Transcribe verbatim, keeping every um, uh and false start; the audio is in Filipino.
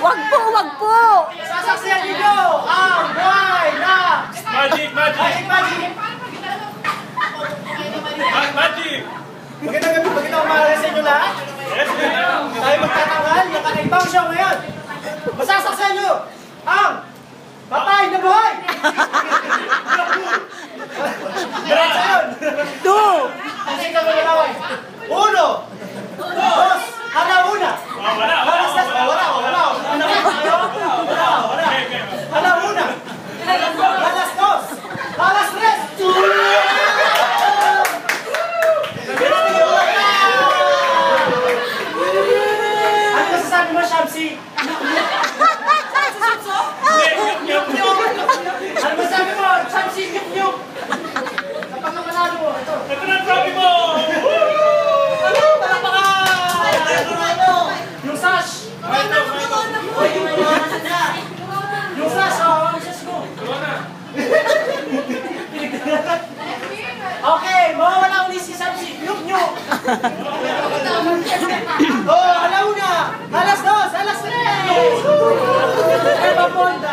Wag po, wag po! Sasaksiyan ninyo ang buhay na Magic, magic! magic, magic! Magic! Magandang gabi, magandang umaga sa inyo lahat. Yes, ma'am! Tayo magtatanghal ng kakaibang show ngayon. Masasaksiyan nyo ang patay na buhay! Diretso yun! Two! Kasi kami malaway. Uno! Dos! Alauna! Ah, wala, wala, Alas das, wala, wala. Wala, wala. Alauna! Alas dos! Alas tres! Ano masasabi mo, Shamsi? Ano masabi mo, Shamsi? Nyuk-nyuk! Kapag namanalo mo, ito. Ito na ang trophy mo! Ano? Palakpakan! Yung sash! Yung sash, oh, yung sash mo. Okay, mawawala ulit si Shamsi. Nyuk-nyuk! Oh, alauna! Alas dos! Alas tres! Ay, papunta!